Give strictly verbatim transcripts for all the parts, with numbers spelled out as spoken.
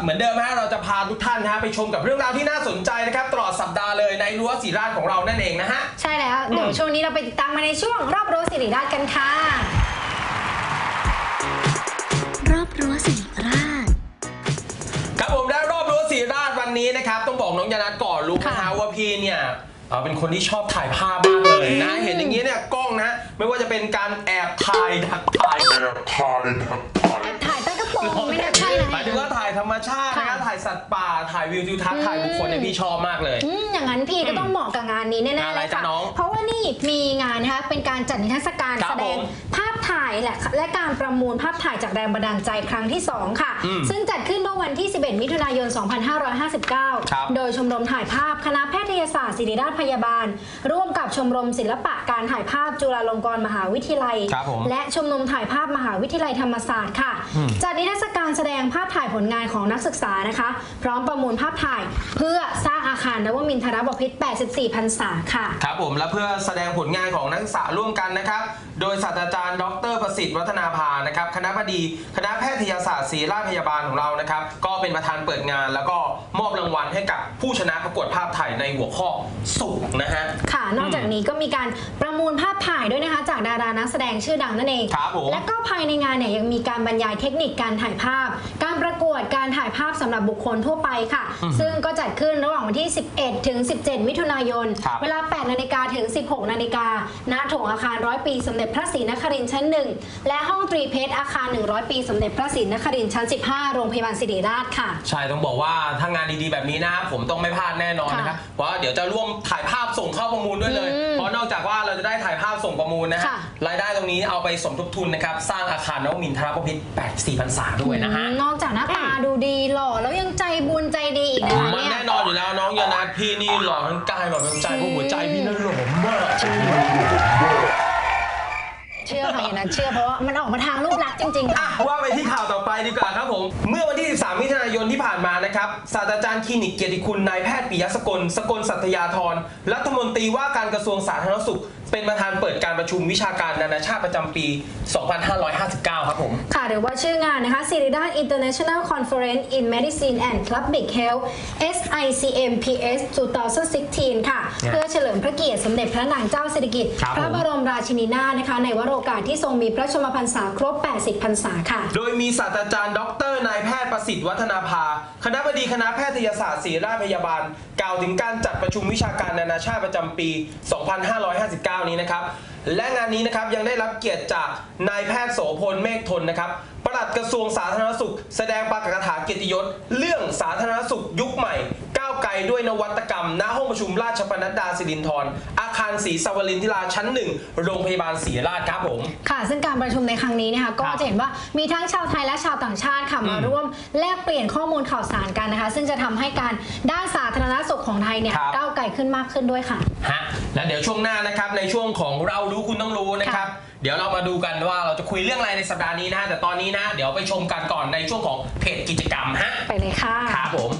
เหมือนเดิมฮะเราจะพาทุกท่านนะไปชมกับเรื่องราวที่น่าสนใจนะครับตลอดสัปดาห์เลยในรั้วศิริราชของเรานั่นเองนะฮะใช่แล้วเดี๋ยวช่วงนี้เราไปติดตามมาในช่วงรอบรั้วศิริราชกันค่ะรอบรั้วศิริราชครับผมและรอบรั้วศิริราชวันนี้นะครับต้องบอกน้องยานัทก่อนรู้ไหมคะว่าพี่เนี่ยเป็นคนที่ชอบถ่ายภาพมากเลยนะเห็นอย่างนี้เนี่ยกล้องนะไม่ว่าจะเป็นการแอบถ่ายดักถ่ายแอบถ่ายดักถ่ายถ่ายใต้กระโปรงไม่น่าใช่นะหมายถึงว่าถ่ายธรรมชาตินะครับถ่ายสัตว์ป่าถ่ายวิวทิวทัศน์ถ่ายบุคคลเนี่ยพี่ชอบมากเลยอย่างนั้นพี่ก็ต้องเหมาะกับงานนี้แน่ๆเลยค่ะเพราะว่านี่มีงานนะคะเป็นการจัดนิทรรศการแสดงภาพถ่ายและการประมูลภาพถ่ายจากแรงบันดาลใจครั้งที่สองค่ะซึ่งจัดขึ้นเมื่อวันที่สิบเอ็ดมิถุนายนสองพันห้าร้อยห้าสิบเก้าโดยชมรมถ่ายภาพคณะแพทยศาสตร์ศิริราชพยาบาลร่วมกับชมรมศิลปะการถ่ายภาพจุฬาลงกรณ์มหาวิทยาลัยและชมรมถ่ายภาพมหาวิทยาลัยธรรมศาสตร์ค่ะจัดนิทรรศการแสดงภาพถ่ายผลงานของนักศึกษานะคะพร้อมประมูลภาพถ่ายเพื่อสร้างอาคารนวมินทรบพิตรแปดสิบสี่พรรษาค่ะครับผมและเพื่อแสดงผลงานของนักศึกษาร่วมกันนะครับโดยศาสตราจารย์ดรประสิทธิ์วัฒนาภานะครับคณบดีคณะแพทยศาสตร์ศิริราชพยาบาลของเรานะครับก็เป็นประธานเปิดงานแล้วก็มอบรางวัลให้กับผู้ชนะประกวดภาพถ่ายในหัวข้อสุขนะฮะค่ะนอกจากนี้ก็มีการประมูลภาพถ่ายด้วยนะคะจากดารานักแสดงชื่อดังนั่นเองและก็ภายในงานเนี่ยยังมีการบรรยายเทคนิคการถ่ายภาพการประกวดการถ่ายภาพสำหรับบุคคลทั่วไปค่ะซึ่งก็จัดขึ้นระหว่างวันที่สิบเอ็ดถึงสิบเจ็ดมิถุนายนเวลาแปดนาฬิกาถึงสิบหกนาฬิกาณโถงอาคารร้อยปีสมเด็จพระศรีนครินทร์ชั้นหนึ่งและห้องตรีเพชรอาคารหนึ่งร้อยปีสมเด็จพระศรีนครินทร์ชั้นสิบห้าโรงพยาบาลศิริราชค่ะใช่ต้องบอกว่าถ้างานดีๆแบบนี้นะผมต้องไม่พลาดแน่นอนนะครับเพราะเดี๋ยวจะร่วมถ่ายภาพส่งเข้าประมูลด้วยเลยเพราะนอกจากว่าเราจะได้ถ่ายภาพส่งประมูลนะฮะรายได้ตรงนี้เอาไปสมทบทุนนะครับสร้างอาคารนวมินทรบพิตรแปดสิบสี่พรรษาด้วยนะฮะนอกจากหน้าตาดูดีหล่อแล้วยังใจบุญใจดีอีกนะคะมันแน่นอนอยู่แล้วน้องยานัทพี่นี่หล่อทั้งกายหล่อทั้งใจเพราะหัวใจพี่นั่นหล่อมากเชื่อค่ะอย่างนั้นเชื่อเพราะว่ามันออกมาทางรูปลักษณ์จริงๆค่ะว่าไปที่ข่าวต่อไปดีกว่าครับผมเมื่อวันที่สิบสามมิถุนายนที่ผ่านมานะครับศาสตราจารย์คลินิกเกียรติคุณนายแพทย์ปิยะสกลสกลสัตยาธรรัฐมนตรีว่าการกระทรวงสาธารณสุขเป็นประธานเปิดการประชุมวิชาการนานาชาติประจำปี สองพันห้าร้อยห้าสิบเก้า ครับผมค่ะหรือว่าชื่องานนะคะ Sirirath International Conference in Medicine and Public Health เอส ไอ ซี เอ็ม พี เอส สองพันสิบหก ค่ะเพื่อเฉลิมพระเกียรติสมเด็จพระนางเจ้าสิริกิติ์พระบรมราชินีนาถนะคะในวโรกาสที่ทรงมีพระชนมพรรษาครบแปดสิบพรรษาค่ะโดยมีศาสตราจารย์ดรนายแพทย์ประสิทธิ์วัฒนาภาคณบดีคณะแพทยศาสตร์ศิริราชพยาบาลกล่าวถึงการจัดประชุมวิชาการนานาชาติประจำปี สองพันห้าร้อยห้าสิบเก้า นี้นะครับและงานนี้นะครับยังได้รับเกียรติจากนายแพทย์โสพลเมฆทนนะครับปลัดกระทรวงสาธารณสุขแสดงปาฐกถาเกียรติยศเรื่องสาธารณสุขยุคใหม่ก้าวไกลด้วยนวัตกรรมณห้องประชุมราชปนัดดาสิรินธรอาคารศรีสวรินทิราชั้นหนึ่งโรงพยาบาลศรีราชครับผมค่ะซึ่งการประชุมในครั้งนี้นะคะก็จะเห็นว่ามีทั้งชาวไทยและชาวต่างชาติค่ะมาร่วมแลกเปลี่ยนข้อมูลข่าวสารกันนะคะซึ่งจะทำให้การด้านสาธารณสุขของไทยเนี่ยก้าวไกลขึ้นมากขึ้นด้วยค่ะฮะและเดี๋ยวช่วงหน้านะครับในช่วงของเรารู้คุณต้องรู้นะครับเดี๋ยวเรามาดูกันว่าเราจะคุยเรื่องอะไรในสัปดาห์นี้นะแต่ตอนนี้นะเดี๋ยวไปชมกันก่อนในช่วงของเพจกิจกรรมฮะไปเลยค่ะครับผม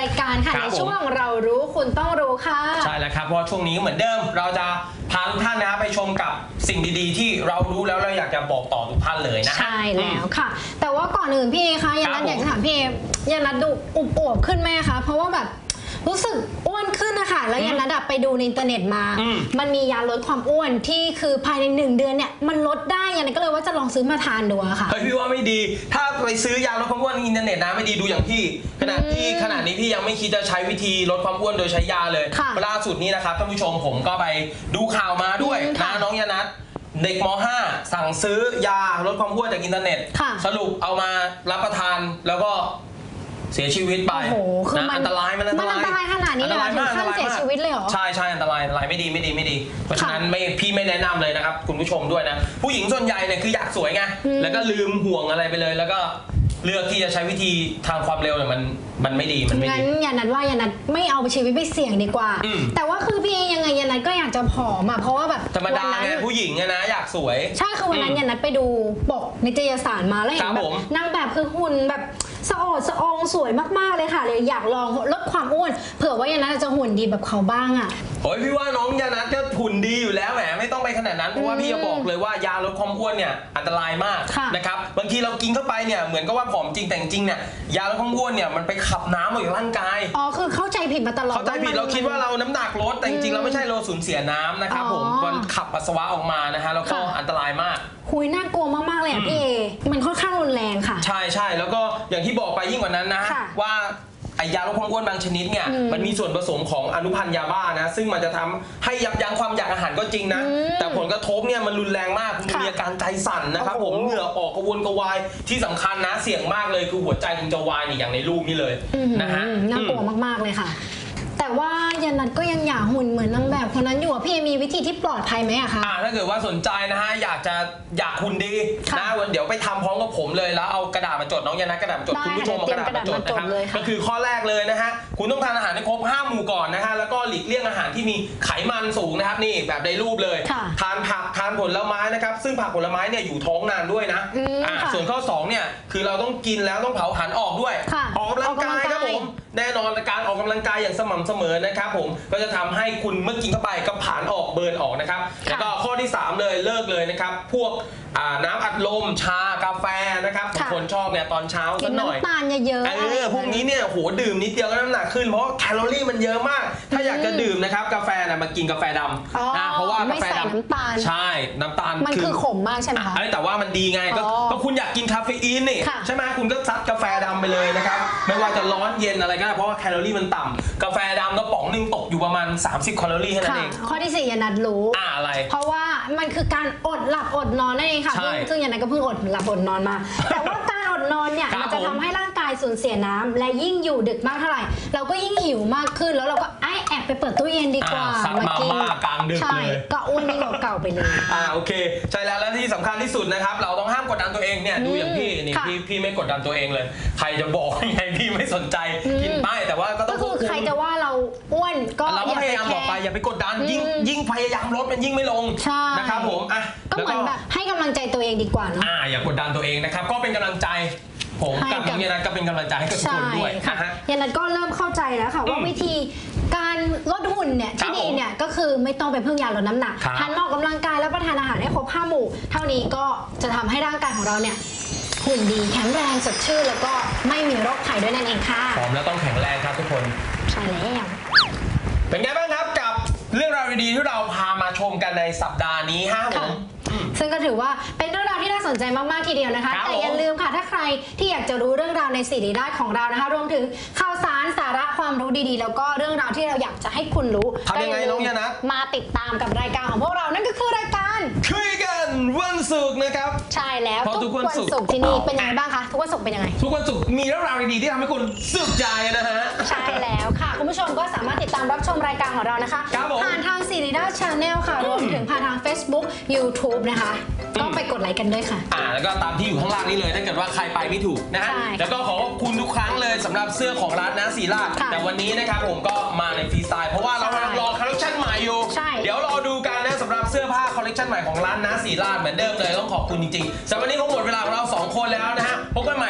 ายการค่ะครัในบผมช่วงเรารู้คุณต้องรู้ค่ะใช่แล้วครับเพราะว่าช่วงนี้เหมือนเดิมเราจะพาทุกท่านนะครับไปชมกับสิ่งดีๆ ที่เรารู้แล้วเราอยากจะบอกต่อทุกท่านเลยนะฮะใช่แล้วค่ะ แต่ว่าก่อนอื่นพี่เอคะยันนัทครับผมอยากจะถามพี่เอยันนัทดูอุบอวบขึ้นไหมคะเพราะว่าแบบรู้สึกอ้วนขึ้นนะคะแล้วยันนัทอะไปดูในอินเทอร์เน็ตมาอืมมันมียาลดความอ้วนที่คือภายในหนึ่งเดือนเนี่ยมันลดได้ยันนัทก็เลยว่าจะลองซื้อมาทานดูอะค่ะเฮ้ยพี่ว่าไม่ดี ถ้าไปซื้อยาลดความอ้วนในอินเทอร์เน็ตนะไม่ดีดูอย่างพี่ขณะที่ขณะนี้พี่ยังไม่คิดจะใช้วิธีลดความอ้วนโดยใช้ยาเลยค่ะล่าสุดนี้นะครับท่านผู้ชมผมก็ไปดูข่าวมาด้วยอืมค่ะนะน้องยานัทเด็กม .ห้า สั่งซื้อยาลดความอ้วนจากอินเทอร์เน็ตค่ะสรุปเอามารับประทานแล้วก็เสียชีวิตไปโอ้โหคือนะมันอันตรายมันอันตรายมันอันตรายขนาดนี้เลยเหรออัตรมากถึงขั้นอัตรามากเสียชีวิตเลยเหรอใช่ใช่อันตรายอันตรายไม่ดีไม่ดีไม่ดี เพราะฉะนั้นค่ะไม่พี่ไม่แนะนำเลยนะครับคุณผู้ชมด้วยนะผู้หญิงส่วนใหญ่เนี่ยคืออยากสวยไงอืมแล้วก็ลืมห่วงอะไรไปเลย แล้วก็เลือกที่จะใช้วิธีทางความเร็วเนี่ยมันมันไม่ดีมันไม่งั้ดีนยันนัทว่ายันนัทไม่เอาชีวิตไปเสี่ยงดีกว่าอืมแต่ว่าคือพี่เอยังไงยันนัทก็อยากจะผอมอะเพราะว่าแบบธรรมดาวันนั้นไงผู้หญิงอะนะอยากสวยใช่คือวันนั้นอืมยันนัทไปดูปกนิตยสารมาแล้วเห็ครันบแบบผมนางแบบคือหุ่นแบบสะโอดสะอองสวยมากๆเลยค่ะเลยอยากลองลดความอ้วนเผื่อว่ายันนัทจะหุ่นดีแบบเขาบ้างอะโอ้ยพี่ว่าน้องยานัทก็หุ่นดีอยู่แล้วแหมไม่ต้องไปขนาดนั้นเพราะว่าอืมพี่จะบอกเลยว่ายาลดความอ้วนเนี่ยอันตรายมากค่ะนะครับบางทีเรากินเข้าไปเนี่ยเหมือนกับว่าผอมจริงแต่จริงๆเนี่ยยาลดความอ้วนเนี่ยมันไปขับน้ำออกจากร่างกายอ๋อคือเข้าใจผิดมาตลอดเข้าใจผิดมันเราคิดว่าเราน้ำหนักลดแต่จริงๆเราไม่ใช่เราสูญเสียน้ำนะครับอ๋อผมมันขับปัสสาวะออกมานะฮะแล้วก็ค่ะอันตรายมากหุยน่ากลัวมากๆเลยอะพี่เอมันค่อนข้างรุนแรงค่ะใช่ใช่แล้วก็อย่างที่บอกไปยิ่งกว่านั้นนะค่ะว่าไอยาลดความอ้วนบางชนิดเนี่ยอืมมันมีส่วนผสมของอนุพันธ์ยาบ้านะซึ่งมันจะทำให้ยับยั้งความอยากอาหารก็จริงนะอืมแต่ผลกระทบเนี่ยมันรุนแรงมากคุณค่ะมีอาการใจสั่นนะครับโอ้ผโหมเหงื่อออกกระวนกระวายที่สำคัญนะเสี่ยงมากเลยคือหัวใจคุณจะวายเนี่ยอย่างในรูปนี้เลยอืมนะฮะน่ากลัวมากๆเลยค่ะ แต่ว่ายันนัทก็ยังอยากหุ่นเหมือนนางแบบคนนั้นอยู่อะพี่เอมีวิธีที่ปลอดภัยไหมอะคะอ่าถ้าเกิดว่าสนใจนะฮะอยากจะอยากหุ่นดีค่ะนะวันเดี๋ยวไปทำพร้อมกับผมเลยแล้วเอากระดาษมาจดน้องยานะกระดาษมาจดได้คุณผู้ชมเอากระดาษมาจดเตรียมกระดาษมาจดนะครับเลยค่ะก็คือข้อแรกเลยนะฮะคุณต้องทานอาหารให้ครบห้าหมู่ก่อนนะฮะแล้วก็หลีกเลี่ยงอาหารที่มีไขมันสูงนะครับนี่แบบในรูปเลยค่ะทานผักทานผลไม้นะครับซึ่งผักผลไม้เนี่ยอยู่ท้องนานด้วยนะอืมอ่าค่ะส่วนข้อสองเนี่ยคือเราต้องกินแล้วต้องเผาผลาญออกด้วยค่ะออกกำลังกายครับออกกำลังกายผมแน่นอนการออกกำลังกายอย่างสม่ำเสมอนะครับผมก็จะทำให้คุณเมื่อกินเข้าไปก็ผลาญออกเบิร์นออกนะครับแล้วก็ข้อที่สามเลยเลิกเลยนะครับพวกอ่าน้ำอัดลมชากาแฟนะครับบางค่ะคนชอบเนี่ยตอนเช้ากิสันกหน่อยน้ำตาลเยอะๆเออะไรอพวกนี้เนี่ยโหดื่มนิดเดียวก็น้ำหนักขึ้นเพราะว่าแคลอรี่มันเยอะมาก ถ้าอยากจะดื่มนะครับกาแฟนะมากินกาแฟดอ๋อำนะเพราะว่ากาไม่แฟใส่ดำน้ำตาลใช่น้ำตาลมันคือขมมากใช่ไหมคะอ่ะแต่ว่ามันดีไงก็อ๋อก็คุณอยากกินคาเฟอีนนี่ค่ะใช่ไหมคุณก็ซัดกาแฟดำไปเลยนะครับไม่ว่าจะร้อนเย็นอะไรก็ได้เพราะว่าแคลอรี่มันต่ำกาแฟดำกระป๋องหนึงตกอยู่ประมาณสามสิบแคลอรี่แค่นั้นค่ะเองข้อที่สี่ยันนัทรู้อ่าอะไรเพราะว่ามันคือการอดหลับอดนอนนั่นเองค่ะใช่ซึ่งซึ่งยันนัทก็เพิ่งอดหลับอดนอนมา แต่ว่าการอดนอนเนี่ยครับมันจะผมทำให้ร่างกายสูญเสียน้ำและยิ่งอยู่ดึกมากเท่าไหร่ เราก็ยิ่งหิวมากขึ้นแล้วเราก็ไอแอบไปเปิดตู้เย็นดีกว่าอ่าซัดมาม่ากลางดึกใช่เลยก็อ้วนยิ่งกว่าเก่าไปเลยอ่าโอเคใช่แล้วและที่สำคัญที่สุดนะครับเราต้องห้ามกดดันตัวเองเนี่ยดูอย่างพี่นี่ค่ะพี่พี่ไม่กดดันตัวเองเลย ใครจะบอกยังไงพี่ไม่สนใจอืมกินไปแต่ว่าก็ต้ก็องคือใครจะว่าเราอ้วนก็เราก็อย่าพไปยายามแคบอกไปร์อย่าไปกดดันยิ่งอืมยิ่งพยายามลดมันยิ่งไม่ลงใช่นะครับผมอ่ะก็เหมือนแบบให้กำลังใจตัวเองดีกว่าเนาะอ่าอย่ากดดันตัวเองนะครับก็เป็นกำลังใจผมให้กับกับน้องเยนัทก็เป็นกำลังใจให้กับทุกใช่คนด้วยค่ะนะฮะยันนัทก็เริ่มเข้าใจแล้วค่ะว่าอืมวิธีการลดหุ่นเนี่ยครัที่บดีเนี่ยก็คือไม่ต้องไปพึ่งยาลดน้ำหนักครับทานออกกำลังกายแล้วประทานอาหารให้ครบห้าหมู่ เท่านี้ก็จะทำให้ร่างกายของเราเนี่ยหุ่นดีแข็งแรงสดชื่นแล้วก็ไม่มีโรคภัยด้วยนั่นเองค่ะพร้อมแล้วต้องแข็งแรงครับทุกคนใช่แล้วเป็นไงบ้างครับกับเรื่องราวดีๆที่เราพามาชมกันในสัปดาห์นี้ฮะผมซึ่งก็ถือว่าเป็นเรื่องราวที่น่าสนใจมากๆทีเดียวนะคะครับแต่อย่าผมลืมค่ะถ้าใครที่อยากจะรู้เรื่องราวในสีดีได้ของเรานะคะ รวมถึงข่าวสารสาระความรู้ดีๆ แล้วก็เรื่องราวที่เราอยากจะให้คุณรู้ทำยังไงก็าลืมน้องยานัทมาติดตามกับรายการของพวกเรานั่นก็คือรายการคุยกันวันศุกร์นะครับใช่แล้วเพราะทุกวันศุกร์ศุกร์ที่นี่เป็นยังไงบ้างคะทุกวันศุกร์เป็นยังไงทุกวันศุกร์มีเรื่องราวดีๆที่ทำให้คุณสุขใจนะฮะใช่แล้วค่ะ คุณผู้ชมก็สามารถติดตามรับชมรายการของเรานะคะครับผมผ่านทางซีรีด้าชาแนลค่ะรวมถึงผ่านทาง Facebook YouTube นะคะก็ไปกดไลค์กันด้วยค่ะอ่าแล้วก็ตามที่อยู่ข้างล่างนี้เลยถ้าเกิดว่าใครไปไม่ถูกนะฮะใช่แล้วก็ขอขอบคุณทุกครั้งเลยสำหรับเสื้อของร้านน้าสีราชค่ะแต่วันนี้นะครับผมก็มาในฟรีสไตล์เพราะว่าเรากำลังรอคอลเลคชันใหม่อยู่ใช่เดี๋ยวรอดูกันนะสำหรับเสื้อผ้าคอลเลคชันใหม่ของร้านน้าสีราชเหมือนเดิมเลยต้องขอบคุณจริงๆสำหรับวันนี้คงหมดเวลาของเราสองคนแล้วนะฮะพบกันใหม่